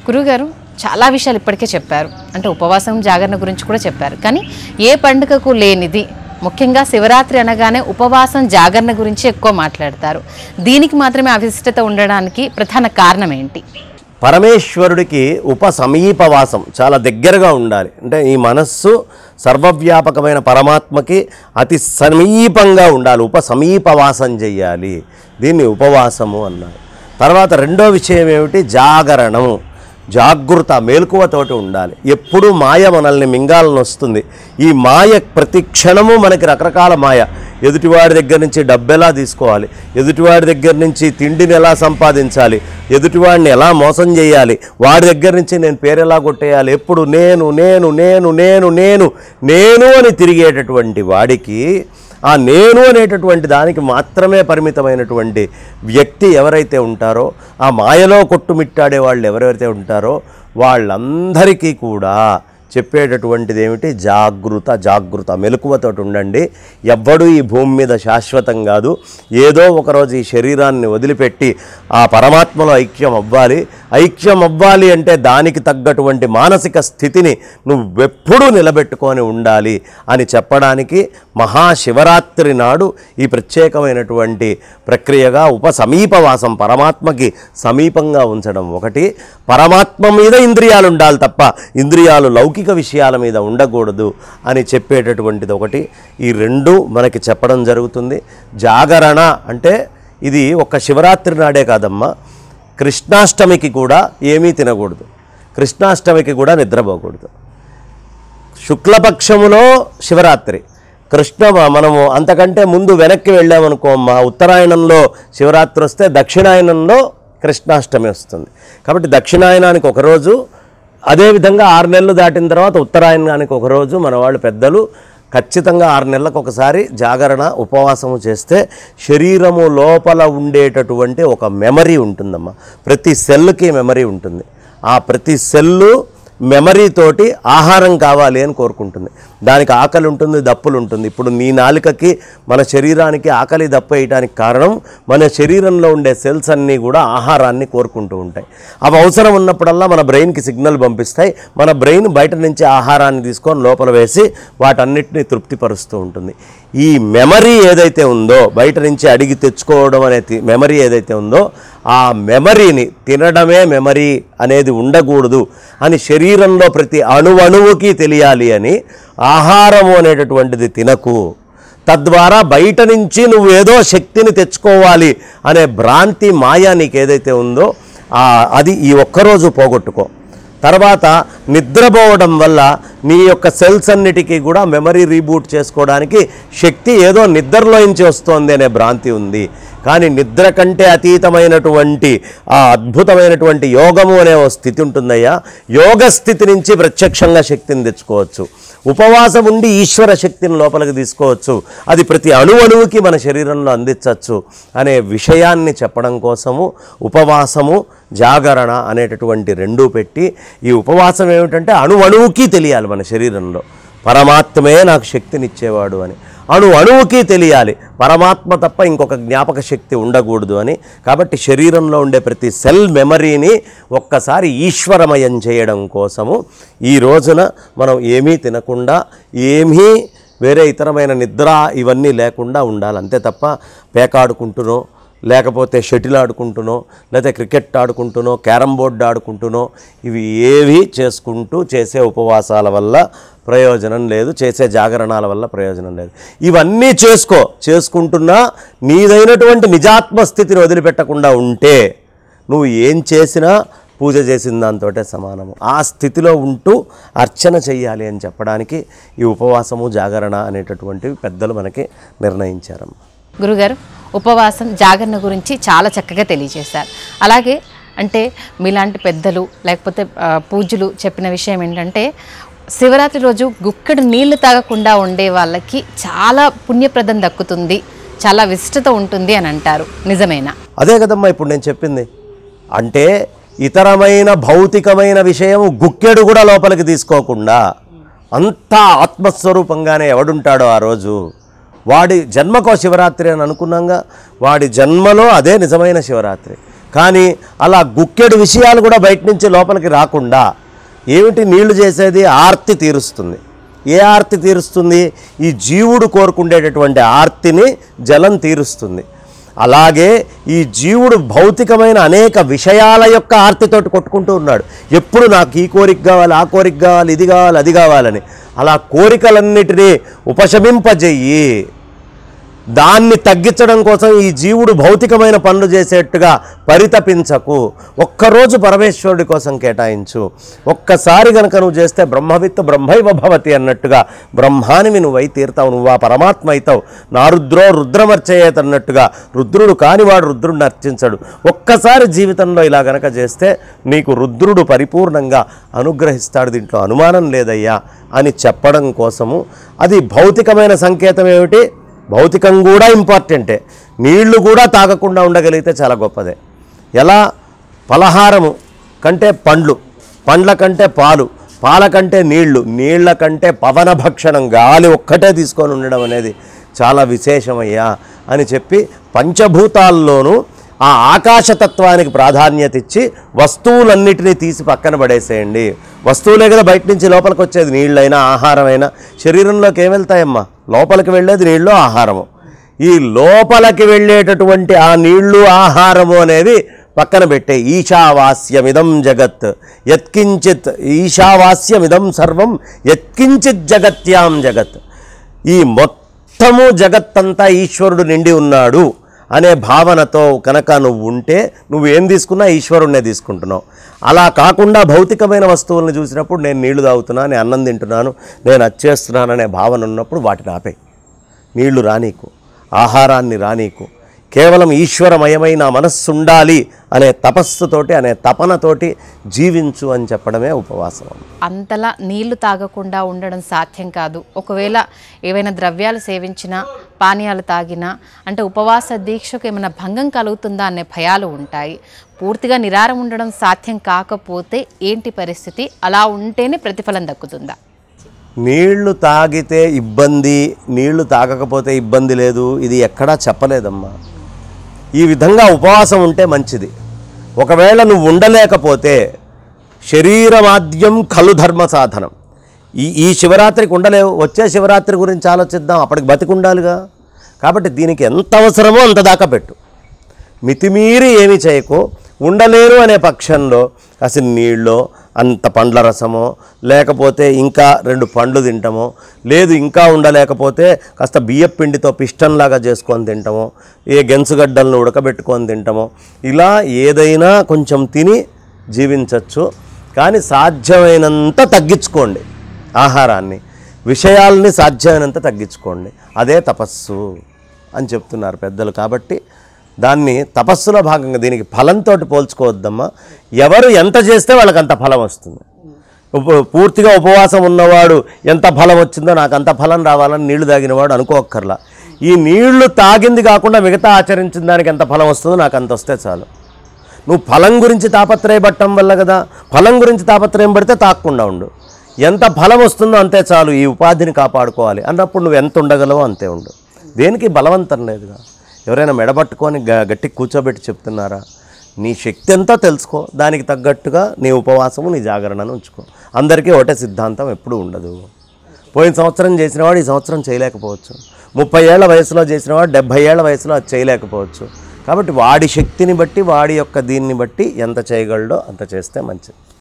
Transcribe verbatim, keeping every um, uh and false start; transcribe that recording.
గురుగారు చాలా విషయాలు ఇప్పటికే చెప్పారు, అంటే ఉపవాసం జాగరణ గురించి కూడా చెప్పారు. కానీ ఏ పండుగకు లేనిది ముఖ్యంగా శివరాత్రి అనగానే ఉపవాసం జాగరణ గురించి ఎక్కువ మాట్లాడతారు. దీనికి మాత్రమే అవిశిష్టత ఉండడానికి ప్రధాన కారణం ఏంటి? పరమేశ్వరుడికి ఉప సమీపవాసం చాలా దగ్గరగా ఉండాలి. అంటే ఈ మనస్సు సర్వవ్యాపకమైన పరమాత్మకి అతి సమీపంగా ఉండాలి. ఉప సమీపవాసం చెయ్యాలి. దీన్ని ఉపవాసము అన్నారు. తర్వాత రెండో విషయం ఏమిటి? జాగరణము. జాగృత మేలుకువతోటి ఉండాలి. ఎప్పుడూ మాయ మనల్ని మింగాలని వస్తుంది. ఈ మాయ ప్రతి క్షణము మనకి రకరకాల మాయ. ఎదుటివాడి దగ్గర నుంచి డబ్బు ఎలా తీసుకోవాలి, ఎదుటివాడి దగ్గర నుంచి తిండిని ఎలా సంపాదించాలి, ఎదుటివాడిని ఎలా మోసం చేయాలి, వాడి దగ్గర నుంచి నేను పేరు ఎలా కొట్టేయాలి, ఎప్పుడు నేను నేను నేను నేను నేను నేను అని తిరిగేటటువంటి వాడికి ఆ నేను అనేటటువంటి దానికి మాత్రమే పరిమితమైనటువంటి వ్యక్తి ఎవరైతే ఉంటారో, ఆ మాయలో కొట్టుమిట్టాడే వాళ్ళు ఎవరైతే ఉంటారో వాళ్ళందరికీ కూడా చెప్పేటటువంటిది ఏమిటి? జాగృత. జాగృత మెలకువతోటి ఉండండి. ఎవ్వడూ ఈ భూమి మీద శాశ్వతం కాదు. ఏదో ఒకరోజు ఈ శరీరాన్ని వదిలిపెట్టి ఆ పరమాత్మలో ఐక్యం అవ్వాలి. ఐక్యం అవ్వాలి అంటే దానికి తగ్గటువంటి మానసిక స్థితిని నువ్వెప్పుడూ నిలబెట్టుకొని ఉండాలి అని చెప్పడానికి మహాశివరాత్రి నాడు ఈ ప్రత్యేకమైనటువంటి ప్రక్రియగా ఉప సమీపవాసం, పరమాత్మకి సమీపంగా ఉంచడం ఒకటి. పరమాత్మ మీద ఇంద్రియాలు ఉండాలి తప్ప ఇంద్రియాలు లౌకిక విషయాల మీద ఉండకూడదు అని చెప్పేటటువంటిది ఒకటి. ఈ రెండు మనకి చెప్పడం జరుగుతుంది. జాగరణ అంటే ఇది ఒక్క శివరాత్రి నాడే కాదమ్మా, కృష్ణాష్టమికి కూడా ఏమీ తినకూడదు, కృష్ణాష్టమికి కూడా నిద్రపోకూడదు. శుక్లపక్షములో శివరాత్రి, కృష్ణ మనము అంతకంటే ముందు వెనక్కి వెళ్ళామనుకో అమ్మా, ఉత్తరాయణంలో శివరాత్రి వస్తే దక్షిణాయనంలో కృష్ణాష్టమి వస్తుంది. కాబట్టి దక్షిణాయనానికి ఒకరోజు, అదేవిధంగా ఆరు నెలలు దాటిన తర్వాత ఉత్తరాయణానికి ఒకరోజు మన వాళ్ళు పెద్దలు ఖచ్చితంగా ఆరు నెలలకు ఒకసారి జాగరణ ఉపవాసము చేస్తే శరీరము లోపల ఉండేటటువంటి ఒక మెమరీ ఉంటుందమ్మా. ప్రతి సెల్కి మెమరీ ఉంటుంది. ఆ ప్రతి సెల్లు మెమరీతోటి ఆహారం కావాలి అని కోరుకుంటుంది. దానికి ఆకలి ఉంటుంది, దప్పులు ఉంటుంది. ఇప్పుడు నీ నాలుకకి మన శరీరానికి ఆకలి దప్పు వేయడానికి కారణం మన శరీరంలో ఉండే సెల్స్ అన్నీ కూడా ఆహారాన్ని కోరుకుంటూ ఉంటాయి. అవి అవసరం ఉన్నప్పుడల్లా మన బ్రెయిన్కి సిగ్నల్ పంపిస్తాయి. మన బ్రెయిన్ బయట నుంచి ఆహారాన్ని తీసుకొని లోపల వేసి వాటన్నిటిని తృప్తిపరుస్తూ ఉంటుంది. ఈ మెమరీ ఏదైతే ఉందో, బయట నుంచి అడిగి తెచ్చుకోవడం అనే మెమరీ ఏదైతే ఉందో, ఆ మెమరీని తినడమే మెమరీ అనేది ఉండకూడదు అని శరీరంలో ప్రతి అణువణువుకి తెలియాలి అని ఆహారము అనేటటువంటిది తినకు. తద్వారా బయట నుంచి నువ్వు ఏదో శక్తిని తెచ్చుకోవాలి అనే భ్రాంతి మాయ నీకు ఏదైతే ఉందో అది ఈ ఒక్కరోజు పోగొట్టుకో. తర్వాత నిద్రపోవడం వల్ల నీ యొక్క సెల్స్ అన్నిటికీ కూడా మెమరీ రీబూట్ చేసుకోవడానికి శక్తి ఏదో నిద్రలో నుంచి వస్తుంది అనే భ్రాంతి ఉంది. కానీ నిద్ర కంటే అతీతమైనటువంటి ఆ అద్భుతమైనటువంటి యోగము అనే ఓ స్థితి ఉంటుందయ్యా. యోగ స్థితి నుంచి ప్రత్యక్షంగా శక్తిని తెచ్చుకోవచ్చు. ఉపవాసం ఉండి ఈశ్వర శక్తిని లోపలికి తీసుకోవచ్చు. అది ప్రతి అణువణువుకి మన శరీరంలో అందించవచ్చు అనే విషయాన్ని చెప్పడం కోసము ఉపవాసము జాగరణ అనేటటువంటి రెండూ పెట్టి, ఈ ఉపవాసం ఏమిటంటే అణువణువుకి తెలియాలి మన శరీరంలో పరమాత్మే నాకు శక్తినిచ్చేవాడు అని. అణు అణువుకి తెలియాలి పరమాత్మ తప్ప ఇంకొక జ్ఞాపక శక్తి ఉండకూడదు అని. కాబట్టి శరీరంలో ఉండే ప్రతి సెల్ మెమరీని ఒక్కసారి ఈశ్వరమయం చేయడం కోసము ఈ రోజున మనం ఏమీ తినకుండా, ఏమీ వేరే ఇతరమైన నిద్ర ఇవన్నీ లేకుండా ఉండాలి. అంతే తప్ప పేకాడుకుంటునో, లేకపోతే షటిల్ ఆడుకుంటునో, లేకపోతే క్రికెట్ ఆడుకుంటునో, క్యారమ్ బోర్డు ఆడుకుంటునో ఇవి ఏవి చేసుకుంటూ చేసే ఉపవాసాల వల్ల ప్రయోజనం లేదు, చేసే జాగరణాల వల్ల ప్రయోజనం లేదు. ఇవన్నీ చేసుకో, చేసుకుంటున్నా నీదైనటువంటి నిజాత్మ స్థితిని వదిలిపెట్టకుండా ఉంటే నువ్వు ఏం చేసినా పూజ చేసిన దాంతో సమానము. ఆ స్థితిలో ఉంటూ అర్చన చెయ్యాలి అని చెప్పడానికి ఈ ఉపవాసము జాగరణ అనేటటువంటివి పెద్దలు మనకి నిర్ణయించారమ్మ. గురుగారు, ఉపవాసం జాగరణ గురించి చాలా చక్కగా తెలియజేశారు. అలాగే అంటే మీలాంటి పెద్దలు లేకపోతే పూజలు చెప్పిన విషయం ఏంటంటే శివరాత్రి రోజు గుక్కడు నీళ్లు తాగకుండా ఉండే వాళ్ళకి చాలా పుణ్యప్రదం దక్కుతుంది, చాలా విశిష్టత ఉంటుంది అని అంటారు. నిజమేనా? అదే కదమ్మా ఇప్పుడు నేను చెప్పింది. అంటే ఇతరమైన భౌతికమైన విషయం గుక్కెడు కూడా లోపలికి తీసుకోకుండా అంతా ఆత్మస్వరూపంగానే ఎవడుంటాడో ఆ రోజు వాడి జన్మకో శివరాత్రి అని అనుకున్నాగా, వాడి జన్మలో అదే నిజమైన శివరాత్రి. కానీ అలా గుక్కెడు విషయాలు కూడా బయట నుంచి లోపలికి రాకుండా ఏమిటి నీళ్లు చేసేది? ఆర్తి తీరుస్తుంది. ఏ ఆర్తి తీరుస్తుంది? ఈ జీవుడు కోరుకుండేటటువంటి ఆర్తిని జలం తీరుస్తుంది. అలాగే ఈ జీవుడు భౌతికమైన అనేక విషయాల యొక్క ఆర్తితోటి కొట్టుకుంటూ ఉన్నాడు. ఎప్పుడు నాకు ఈ కోరిక కావాలి, ఆ కోరిక కావాలి, ఇది కావాలి, అది కావాలని. అలా కోరికలన్నిటినీ ఉపశమింపజెయ్యి. దాన్ని తగ్గించడం కోసం ఈ జీవుడు భౌతికమైన పనులు చేసేట్టుగా పరితపించకు. ఒక్కరోజు పరమేశ్వరుడి కోసం కేటాయించు. ఒక్కసారి గనక నువ్వు చేస్తే బ్రహ్మవిత్ బ్రహ్మైవ భవతి అన్నట్టుగా బ్రహ్మానివి నువ్వై తీరుతావు, నువ్వు ఆ పరమాత్మ అవుతావు. నా రుద్రో రుద్రమర్చయేత్ అన్నట్టుగా రుద్రుడు కానివాడు రుద్రుడిని అర్చించడు. ఒక్కసారి జీవితంలో ఇలా గనక చేస్తే నీకు రుద్రుడు పరిపూర్ణంగా అనుగ్రహిస్తాడు, దీంట్లో అనుమానం లేదయ్యా అని చెప్పడం కోసము. అది భౌతికమైన సంకేతం ఏమిటి? భౌతికం కూడా ఇంపార్టెంటే. నీళ్లు కూడా తాగకుండా ఉండగలిగితే చాలా గొప్పదే. ఎలా? పలహారము కంటే పండ్లు, పండ్ల కంటే పాలు, పాల కంటే నీళ్లు, నీళ్ల కంటే పవన భక్షణం, గాలి ఒక్కటే తీసుకొని ఉండడం అనేది చాలా విశేషమయ్యా అని చెప్పి పంచభూతాల్లోనూ ఆ ఆకాశతత్వానికి ప్రాధాన్యత ఇచ్చి వస్తువులన్నిటినీ తీసి పక్కన పడేసేయండి. వస్తువులే కదా బయట నుంచి లోపలికి వచ్చేది. నీళ్ళైనా ఆహారమైనా శరీరంలోకి ఏం వెళ్తాయమ్మా? లోపలికి వెళ్ళేది నీళ్ళు, ఆహారము. ఈ లోపలికి వెళ్ళేటటువంటి ఆ నీళ్లు, ఆహారము అనేవి పక్కన పెట్టే. ఈశావాస్యమిదం జగత్ యత్కించిత్, ఈశావాస్యమిదం సర్వం యత్కించిత్ జగత్యాం జగత్. ఈ మొత్తము జగత్తంతా ఈశ్వరుడు నిండి ఉన్నాడు అనే భావనతో కనుక నువ్వు ఉంటే నువ్వు ఏం తీసుకున్నా ఈశ్వరుణ్ణే తీసుకుంటున్నావు. అలా కాకుండా భౌతికమైన వస్తువులను చూసినప్పుడు నేను నీళ్లు తాగుతున్నాను, నేను అన్నం తింటున్నాను, నేను అచ్చేస్తున్నాను అనే భావన ఉన్నప్పుడు వాటిని ఆపే. నీళ్లు రానీకు, ఆహారాన్ని రానీకు. కేవలం ఈశ్వరమయమైన మనస్సు ఉండాలి అనే తపస్సుతోటి, అనే తపనతోటి జీవించు అని చెప్పడమే ఉపవాసం. అంతలా నీళ్లు తాగకుండా ఉండడం సాధ్యం కాదు. ఒకవేళ ఏవైనా ద్రవ్యాలు సేవించినా, పానీయాలు తాగినా అంటే ఉపవాస దీక్షకు ఏమైనా భంగం కలుగుతుందా అనే భయాలు ఉంటాయి. పూర్తిగా నిరారం ఉండడం సాధ్యం కాకపోతే ఏంటి పరిస్థితి? అలా ఉంటేనే ప్రతిఫలం దక్కుతుందా? నీళ్లు తాగితే ఇబ్బంది, నీళ్లు తాగకపోతే ఇబ్బంది లేదు, ఇది ఎక్కడా చెప్పలేదమ్మా. ఈ విధంగా ఉపవాసం ఉంటే మంచిది. ఒకవేళ నువ్వు ఉండలేకపోతే శరీరమాద్యం ఖలు ధర్మ సాధనం. ఈ ఈ శివరాత్రికి ఉండలేవు, వచ్చే శివరాత్రి గురించి ఆలోచిద్దాం, అప్పటికి బతికి ఉండాలిగా. కాబట్టి దీనికి ఎంత అవసరమో అంత దాకా పెట్టు. మితిమీరి ఏమి చేయకు. ఉండలేరు అనే పక్షంలో కాసిన నీళ్ళో అంత పండ్ల రసమో, లేకపోతే ఇంకా రెండు పండ్లు తింటామో, లేదు ఇంకా ఉండలేకపోతే కాస్త బియ్యపు పిండితో పిష్టంలాగా చేసుకొని తింటామో, ఏ గెంచుగడ్డలను ఉడకబెట్టుకొని తింటామో, ఇలా ఏదైనా కొంచెం తిని జీవించవచ్చు. కానీ సాధ్యమైనంత తగ్గించుకోండి ఆహారాన్ని, విషయాల్ని సాధ్యమైనంత తగ్గించుకోండి. అదే తపస్సు అని చెప్తున్నారు పెద్దలు. కాబట్టి దాన్ని తపస్సులో భాగంగా, దీనికి ఫలంతో పోల్చుకోవద్దమ్మా. ఎవరు ఎంత చేస్తే వాళ్ళకి అంత ఫలం వస్తుంది. ఉప పూర్తిగా ఉపవాసం ఉన్నవాడు ఎంత ఫలం వచ్చిందో నాకు అంత ఫలం రావాలని నీళ్లు తాగినవాడు అనుకోక్కర్లా. ఈ నీళ్లు తాగింది కాకుండా మిగతా ఆచరించిన దానికి ఎంత ఫలం వస్తుందో నాకు అంత వస్తే చాలు. నువ్వు ఫలం గురించి తాపత్రయపడటం వల్ల కదా, ఫలం గురించి తాపత్రయం పడితే తాక్కుండా ఉండు. ఎంత ఫలం వస్తుందో అంతే చాలు. ఈ ఉపాధిని కాపాడుకోవాలి అన్నప్పుడు నువ్వు ఎంత ఉండగలవో అంతే ఉండు. దేనికి బలవంతం లేదుగా. ఎవరైనా మెడబట్టుకొని గట్టి కూర్చోబెట్టి చెప్తున్నారా? నీ శక్తి ఎంతో తెలుసుకో, దానికి తగ్గట్టుగా నీ ఉపవాసము, నీ జాగరణను ఉంచుకో. అందరికీ ఒకటే సిద్ధాంతం ఎప్పుడూ ఉండదు. పోయిన సంవత్సరం చేసినవాడు ఈ సంవత్సరం చేయలేకపోవచ్చు, ముప్పై ఏళ్ల వయసులో చేసినవాడు డెబ్భై ఏళ్ల వయసులో అది చేయలేకపోవచ్చు. కాబట్టి వాడి శక్తిని బట్టి, వాడి యొక్క దీన్ని బట్టి ఎంత చేయగలడో అంత చేస్తే మంచిది.